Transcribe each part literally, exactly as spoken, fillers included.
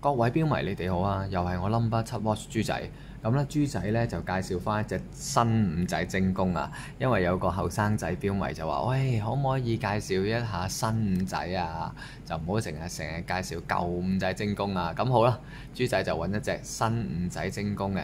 各位標迷你哋好啊，又係我 number 七 watch 豬仔。咁咧豬仔咧就介紹翻一隻新五仔精工啊，因為有個後生仔標迷就話：喂，可唔可以介紹一下新五仔啊？就唔好成日成日介紹舊五仔精工啊。咁好啦，豬仔就揾一隻新五仔精工嘅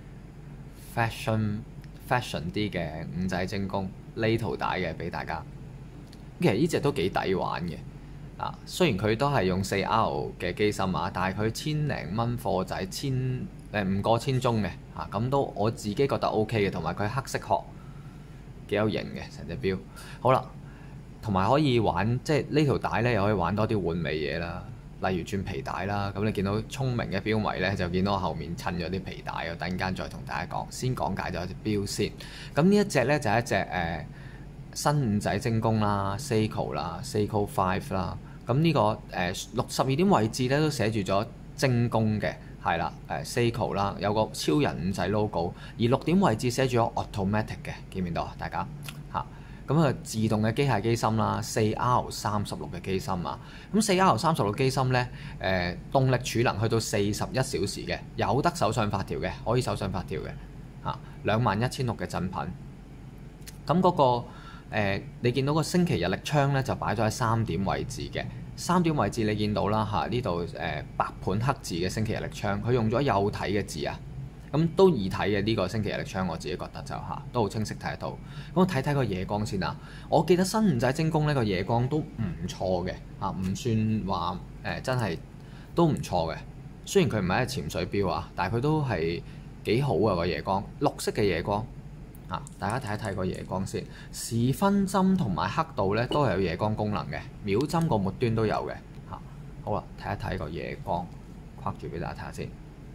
fashion fashion 啲嘅五仔精工呢圖帶嘅俾大家。其實呢隻都幾抵玩嘅。啊，雖然佢都係用四 R 嘅機芯啊，但係佢千零蚊貨仔，千誒唔過千宗嘅嚇，咁、啊、都我自己覺得 O K 嘅，同埋佢黑色殼幾有型嘅成隻錶。好啦，同埋可以玩即係呢條帶咧，又可以玩多啲玩味嘢啦，例如轉皮帶啦。咁你見到聰明嘅錶迷咧，就見到後面襯咗啲皮帶，我等陣間再同大家講。先講解咗隻錶先。咁呢一隻咧就係、是、一隻誒、呃、新五仔精工啦 Seiko 啦 Seiko Five 啦。咁呢、這個誒六十二點位置咧都寫住咗精工嘅，係啦誒 Seiko 啦，有個超人五仔 logo， 而六點位置寫住咗 automatic 嘅，見唔見到啊？大家嚇咁啊，自動嘅機械機芯啦，四 R 三十六嘅機芯啊，咁四 R 三十六機芯咧誒、呃、動力儲能去到四十一小時嘅，有得手上發條嘅，可以手上發條嘅嚇，兩萬一千六嘅振頻，咁嗰、那個。誒、呃，你見到個星期日曆槍咧就擺咗喺三點位置嘅，三點位置你見到啦嚇，呢度誒白盤黑字嘅星期日曆槍，佢用咗幼體嘅字啊，咁都易睇嘅呢個星期日曆槍，我自己覺得就嚇、啊、都好清晰睇得到。咁我睇睇個夜光先啊，我記得新五仔精工呢個夜光都唔錯嘅嚇，唔、啊、算話誒、呃、真係都唔錯嘅。雖然佢唔係一隻潛水錶啊，但係佢都係幾好啊個夜光，綠色嘅夜光。啊！大家睇一睇個夜光先，時分針同埋黑度咧都係有夜光功能嘅，秒針個末端都有嘅嚇、啊。好啦，睇一睇個夜光，框住俾大家睇下先。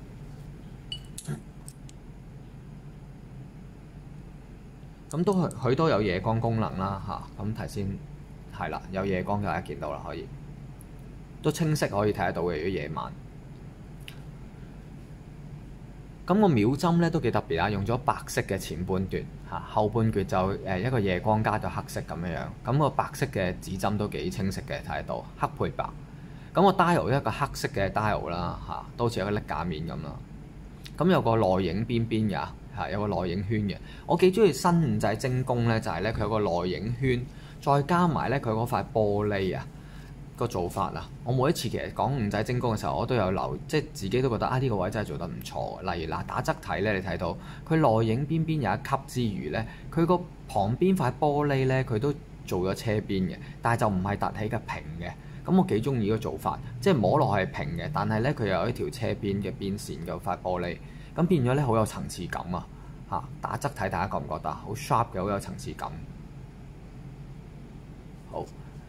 咁都係佢都有夜光功能啦嚇。咁睇先係啦，有夜光大家見到啦，可以都清晰可以睇得到嘅。如果夜晚。咁個秒針咧都幾特別啊，用咗白色嘅前半段嚇，後半段就誒一個夜光加咗黑色咁樣樣。咁個白色嘅指針都幾清晰嘅，睇得到黑配白。咁個 dial 一個黑色嘅 dial 啦嚇，都好似有個拎架面咁啦。咁有個內影邊邊㗎嚇，有個內影圈嘅。我幾中意新五仔精工咧，就係咧佢有個內影圈，再加埋咧佢嗰塊玻璃啊。個做法啊，我每一次其實講五仔精工嘅時候，我都有留，即係自己都覺得啊呢、這個位真係做得唔錯。例如嗱，打側睇咧，你睇到佢內影邊邊有一級之餘咧，佢個旁邊塊玻璃咧，佢都做咗車邊嘅，但係就唔係凸起嘅平嘅。咁我幾中意個做法，即係摸落係平嘅，但係咧佢又有一條車邊嘅邊線嘅塊玻璃，咁變咗咧好有層次感啊！嚇，打側睇大家覺唔覺得好 sharp 嘅，好有層次感。好。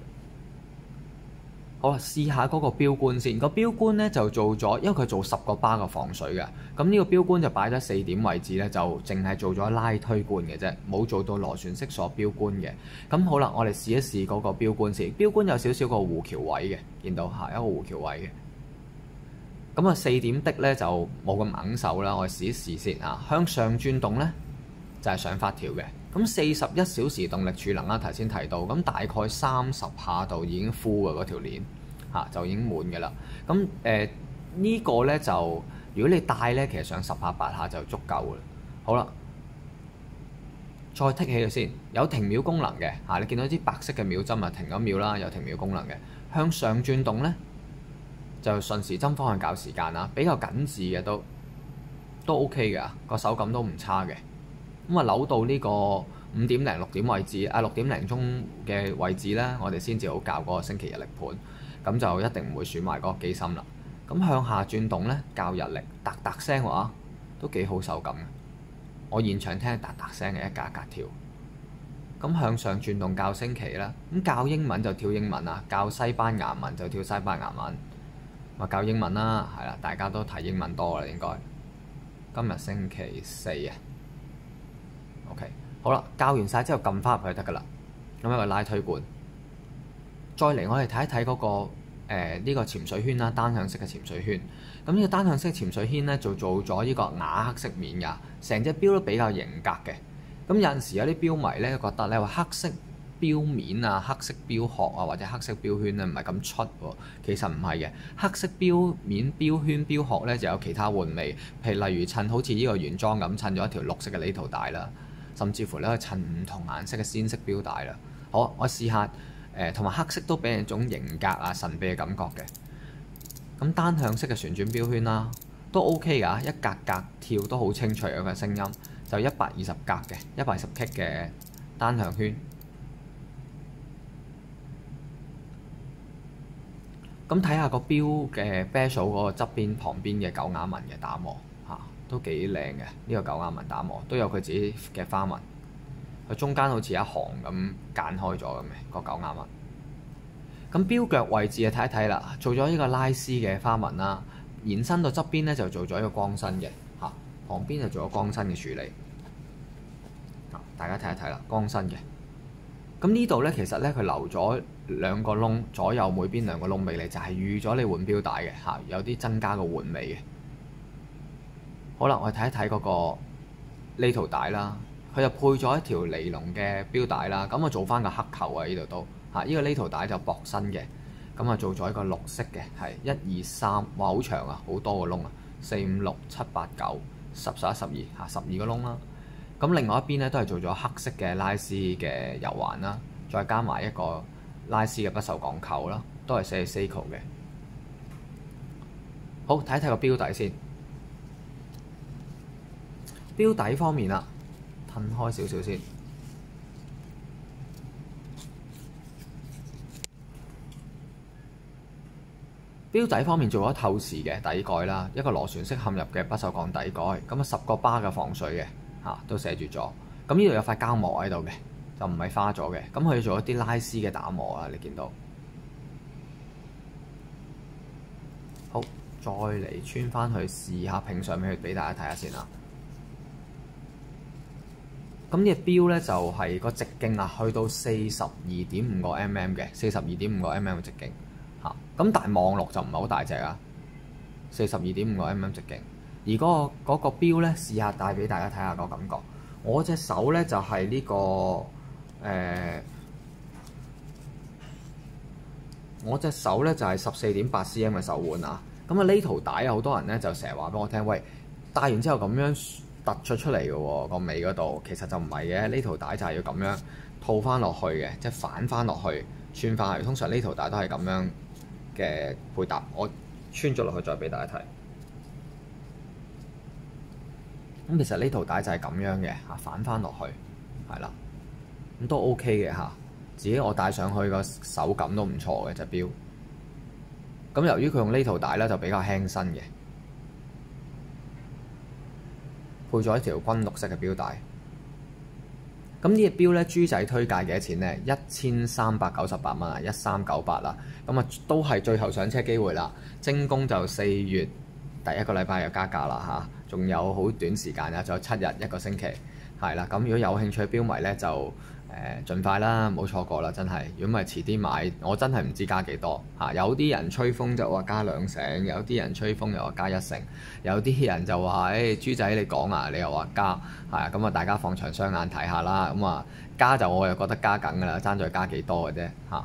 好啦，試下嗰個錶冠先。個錶冠咧就做咗，因為佢做十個巴嘅防水嘅。咁呢個錶冠就擺咗四點位置咧，就淨係做咗拉推冠嘅啫，冇做到螺旋式鎖錶冠嘅。咁好啦，我哋試一試嗰個錶冠先。錶冠有少少個弧橋位嘅，見到嚇一個弧橋位嘅。咁啊四點的咧就冇咁硬手啦，我哋試一試先啊。向上轉動咧就係、是、上發條嘅。咁四十一小時動力儲能啦，頭先提到，咁大概三十下度已經 full 嘅嗰條鏈嚇、啊，就已經滿嘅啦。咁誒、呃這個、呢個咧就如果你帶咧，其實上十下八下就足夠嘅。好啦，再剔起佢先，有停秒功能嘅嚇、啊，你見到啲白色嘅秒針啊，停咗秒啦，有停秒功能嘅。向上轉動咧就順時針方向校時間啦，比較緊緻嘅都都 OK 嘅，個手感都唔差嘅。咁啊，扭到呢個五點零六點位置啊，六點零鐘嘅位置咧，我哋先至好校嗰個星期日曆盤，咁就一定唔會損壞嗰個機芯啦。咁向下轉動咧，校日曆，嗒嗒聲話都幾好手感嘅。我現場聽嗒嗒聲嘅一格一格跳。咁向上轉動校星期啦，咁校英文就跳英文啊，校西班牙文就跳西班牙文。咪校英文啦，係啦，大家都睇英文多啦應該。今日星期四啊。OK， 好啦，校完晒之後撳翻入去得噶啦。咁一個拉推罐，再嚟我哋睇一睇嗰個誒呢、呃這個潛水圈啦，單向式嘅潛水圈。咁呢個單向式潛水圈咧就做咗呢個啞黑色面㗎，成隻錶都比較型格嘅。咁有陣時有啲錶迷咧覺得咧話黑色錶面啊、黑色錶殼啊或者黑色錶圈咧唔係咁出喎，其實唔係嘅。黑色錶面、錶圈、錶殼咧就有其他換味，譬如例如襯好似呢個原裝咁襯咗一條綠色嘅呢條帶啦，甚至乎咧可以襯唔同顏色嘅鮮色錶帶啦。好，我試下誒，同、呃、埋黑色都俾人一種型格啊、神秘嘅感覺嘅。咁單向式嘅旋轉錶圈啦，都 OK 㗎，一格格跳都好清脆嘅聲音，就一百二十格嘅一百二十 K 嘅單向圈。咁睇下個錶嘅 bezel 嗰個側邊旁邊嘅狗眼紋嘅打磨嚇、啊，都幾靚嘅。呢、這個狗眼紋打磨都有佢自己嘅花紋，佢中間好似一行咁間開咗咁嘅個狗眼紋。咁錶腳位置啊，睇一睇啦，做咗呢個拉絲嘅花紋啦，延伸到側邊咧就做咗一個光身嘅嚇、啊，旁邊就做咗光身嘅處理。啊，大家睇一睇啦，光身嘅。咁呢度咧其實咧佢留咗兩個窿，左右每邊兩個窿俾你，就係、是、預咗你換錶帶嘅嚇，有啲增加個換味嘅。好啦，我哋睇一睇嗰個呢條帶啦，佢就配咗一條尼龍嘅錶帶啦，咁啊做翻個黑扣啊呢度都。嚇！依個呢條帶就薄身嘅，咁啊做咗一個綠色嘅，係一二三，哇好長啊，好多個窿啊，四五六七八九十十一十二嚇，十二個窿啦。咁另外一邊咧都係做咗黑色嘅拉絲嘅油環啦，再加埋一個拉絲嘅不鏽鋼扣啦，都係寫住 Seiko 嘅。好，睇一睇個錶底先。錶底方面啦，褪開少少先。錶底方面做咗透視嘅底蓋啦，一個螺旋式嵌入嘅不鏽鋼底蓋，咁啊十個巴嘅防水嘅嚇都寫住咗。咁呢度有塊膠膜喺度嘅，就唔係花咗嘅。咁佢做一啲拉絲嘅打磨啊，你見到。好，再嚟穿翻去試下拼上面去俾大家睇下先啦。咁呢隻錶咧就係、是、個直徑啊，去到四十二點五個 mm 嘅，四十二點五個 mm 嘅直徑。嚇，咁但係望落就唔係好大隻啊，四十二點五個 mm 直徑。而嗰、嗰個嗰、嗰個錶咧，試下戴俾大家睇下個感覺。我隻手咧就係、係、呢、呢個誒、呃，我隻手咧就係十四點八 cm 嘅手腕啊。咁啊呢條帶啊，好多人咧就成日話俾我聽，喂，戴完之後咁樣突出出嚟嘅喎，個尾嗰度其實就唔係嘅。呢條帶就係要咁樣套翻落去嘅，即係反翻落去穿翻去。通常呢條帶都係咁樣嘅配搭，我穿咗落去再俾大家睇。咁其實呢條帶就係咁樣嘅嚇，反翻落去係啦，咁都 OK 嘅嚇。自己我戴上去個手感都唔錯嘅隻錶。咁由於佢用呢條帶咧就比較輕身嘅，配咗一條軍綠色嘅錶帶。咁呢隻錶咧，豬仔推介幾多錢咧？一千三百九十八蚊啊，一三九八啦。咁啊，都係最後上車機會啦。精工就四月第一個禮拜又加價啦嚇，仲有好短時間啊，仲有七日一個星期，係啦。咁如果有興趣錶迷咧，就誒、呃、盡快啦，唔好錯過啦，真係。如果唔係遲啲買，我真係唔知加幾多嚇。有啲人吹風就話加兩成，有啲人吹風又話加一成，有啲人就話誒、欸、豬仔你講啊，你又話加，係啊。咁啊，大家放長雙眼睇下啦。咁啊，加就我又覺得加緊㗎啦，爭在加幾多嘅啫嚇。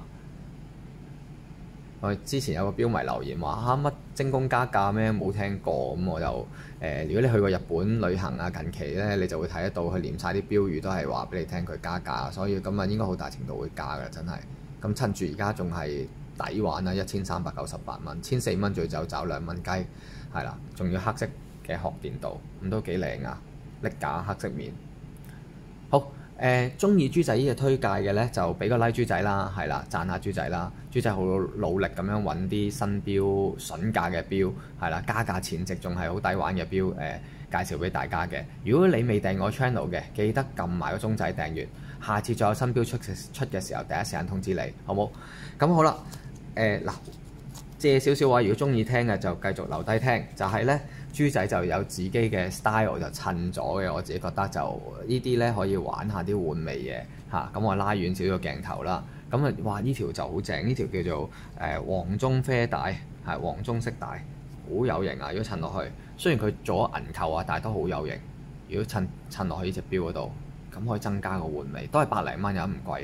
我之前有個標迷留言話嚇乜精工加價咩？冇聽過。咁我就誒、呃，如果你去過日本旅行啊，近期咧你就會睇得到佢連晒啲標語都係話俾你聽佢加價，所以咁啊應該好大程度會加㗎，真係。咁趁住而家仲係抵玩啊，一千三百九十八蚊，千四蚊最就找兩蚊雞，係啦，仲要黑色嘅殼電鍍，咁都幾靚啊！瀝架黑色面，好。誒中意豬仔呢隻推介嘅咧，就俾個 like 豬仔啦，係啦，讚下豬仔啦。豬仔好努力咁樣揾啲新錶、筍價嘅錶，係啦，加價錢值仲係好抵玩嘅錶，誒、呃、介紹俾大家嘅。如果你未訂我 channel 嘅，記得撳埋個鐘仔訂閱，下次再有新錶出出嘅時候，第一時間通知你，好冇？咁好啦，誒、呃、嗱，借少少話，如果中意聽嘅就繼續留低聽，就係、是、咧。豬仔就有自己嘅 style 就襯咗嘅，我自己覺得就呢啲咧可以玩下啲玩味嘅嚇。咁、啊、我拉遠少少鏡頭啦，咁啊哇呢條就好正，呢條叫做誒、呃、黃棕啡帶，係黃棕色帶，好有型啊！如果襯落去，雖然佢做咗銀扣啊，但係都好有型。如果襯襯落去呢隻錶嗰度，咁可以增加個玩味，都係百零蚊又唔貴嘅。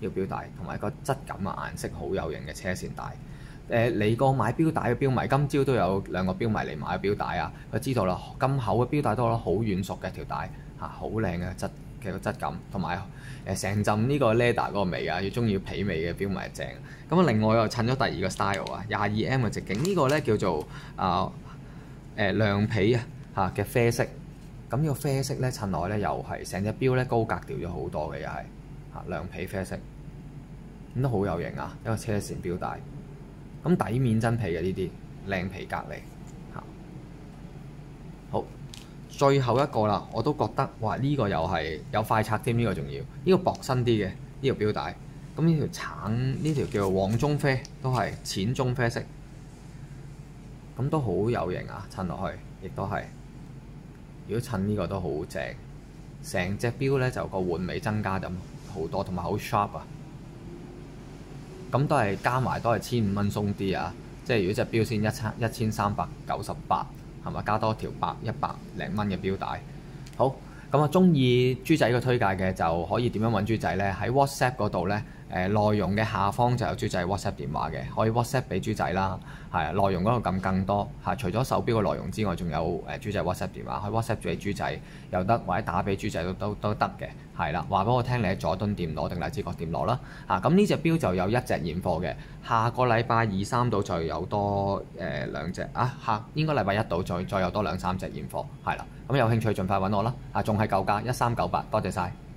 呢個錶帶，同埋個質感啊顏色好有型嘅車線帶。誒嚟過買錶帶嘅錶迷，今朝都有兩個錶迷嚟買錶帶啊！佢知道啦，咁厚嘅錶帶都覺得好軟熟嘅條帶嚇，好靚嘅質嘅個質感，同埋誒成陣呢個 leather 嗰個味啊，要中意皮味嘅錶迷係正。咁啊，另外又襯咗第二個 style 啊，廿二 M 嘅直徑，呢、這個咧叫做啊誒亮皮啊嚇嘅啡色。咁呢個啡色咧襯落咧又係成隻錶咧高格調咗好多嘅，又係嚇亮皮啡色，咁都好有型啊！一個車線錶帶。咁底面真皮嘅呢啲靚皮隔離嚇，好，最後一個啦，我都覺得哇呢、這個又係有快拆添，呢、這個仲要呢、這個薄身啲嘅呢個錶帶，咁呢條橙呢條叫做黃棕啡，都係淺棕啡色，咁都好有型啊！襯落去亦都係，如果襯呢個都好正，成隻錶咧就個玩味增加咗好多，同埋好 sharp 啊！咁都係加埋都係千五蚊鬆啲啊！即係如果隻錶先一千一千三百九十八，係咪加多條百一百零蚊嘅錶帶？好，咁啊，中意豬仔個推介嘅就可以點樣揾豬仔呢？喺 WhatsApp 嗰度呢，誒、呃、內容嘅下方就有豬仔 WhatsApp 電話嘅，可以 WhatsApp 俾豬仔啦。係啊，內容嗰度撳更多嚇，除咗手錶嘅內容之外，仲有誒豬仔 WhatsApp 電話，可以 WhatsApp 住俾豬仔又得，或者打俾豬仔都都都得嘅。係啦，話俾我聽你喺佐敦店攞定荔枝角店攞啦。嚇，咁呢隻錶就有一隻現貨嘅，下個禮拜二三度就有多誒、呃、兩隻啊，下應該禮拜一度再再有多兩三隻現貨。係啦，咁有興趣盡快揾我啦。啊，仲係舊價一三九八，多謝晒。